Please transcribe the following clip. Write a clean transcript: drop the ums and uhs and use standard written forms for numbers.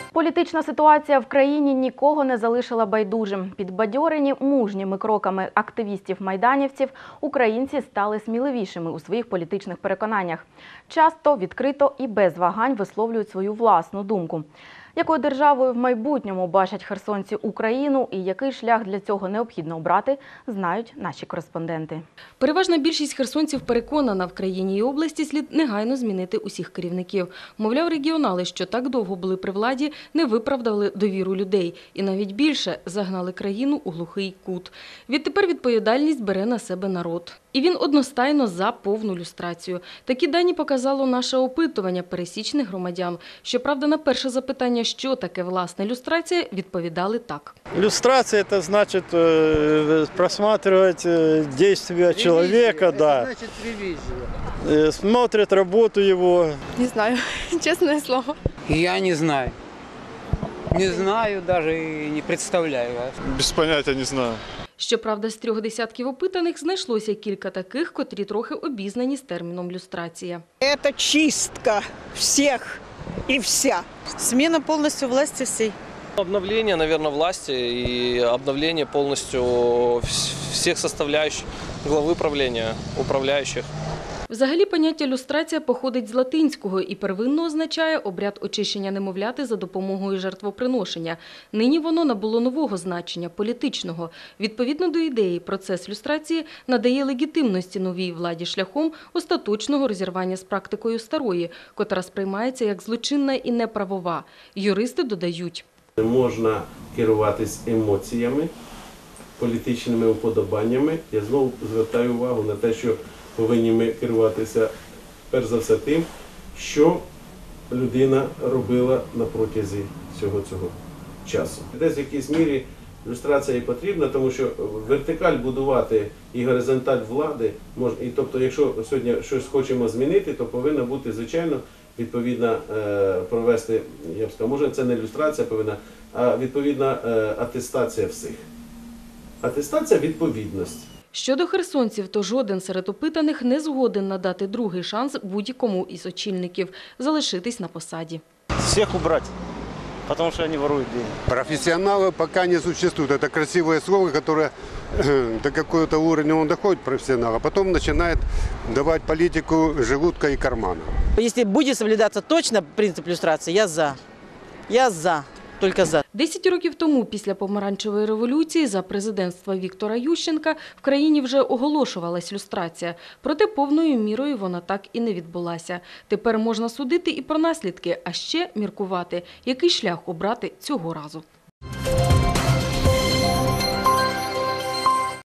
Політична ситуація в країні нікого не залишила байдужим. Підбадьорені мужніми кроками активістів-майданівців, українці стали сміливішими у своїх політичних переконаннях. Часто, відкрито і без вагань висловлюють свою власну думку. Якою державою в майбутньому бачать херсонці Україну і який шлях для цього необхідно обрати, знають наші кореспонденти. Переважна більшість херсонців переконана, в країні і області слід негайно змінити усіх керівників. Мовляв, регіонали, що так довго були при владі, не виправдали довіру людей. І навіть більше – загнали країну у глухий кут. Відтепер відповідальність бере на себе народ. І він одностайно за повну люстрацію. Такі дані показало наше опитування пересічних громадян. Щоправда, на перше запитання, що таке власне люстрація, відповідали так. Люстрация – это значит просматривать действия человека, да. Значит ревизия. Смотрят работу его. Не знаю, честное слово. Я не знаю. Не знаю, даже и не представляю. Без понятия не знаю. Щоправда, з 3 десятків опитаних знайшлося кілька таких, котрі трохи обізнані з терміном люстрація. Это чистка всех и вся. Смена полностью власти всей. Обновление, наверное, власти и обновление полностью всех составляющих главы правления, управляющих. Взагалі, поняття люстрація походить з латинського і первинно означає обряд очищення немовляти за допомогою жертвоприношення. Нині воно набуло нового значення – політичного. Відповідно до ідеї, процес люстрації надає легітимності новій владі шляхом остаточного розірвання з практикою старої, котра сприймається як злочинна і неправова. Юристи додають. Можна керуватись емоціями, політичними уподобаннями. Я знову звертаю увагу на те, що повинні ми керуватися перш за все тим, що людина робила на протязі всього цього часу. Десь в якійсь мірі люстрація і потрібна, тому що вертикаль будувати і горизонталь влади, тобто якщо сьогодні щось хочемо змінити, то повинна бути, звичайно, відповідно провести, я б сказав, може це не люстрація повинна, а відповідна атестація всіх. Атестація відповідності. Щодо херсонців, то жоден серед опитаних не згоден надати другий шанс будь-якому із очільників – залишитись на посаді. Всех убрать, потому что они воруют деньги. Профессионалы пока не существует. Это красивое слово, которое до какого-то уровня он доходит, профессионал, а потом начинает давать политику желудка и кармана. Если будет соблюдаться точно принцип люстрации, я за. Я за. Тільки за. 10 років тому, після помаранчевої революції, за президентства Віктора Ющенка в країні вже оголошувалась люстрація. Проте повною мірою вона так і не відбулася. Тепер можна судити і про наслідки, а ще міркувати, який шлях обрати цього разу.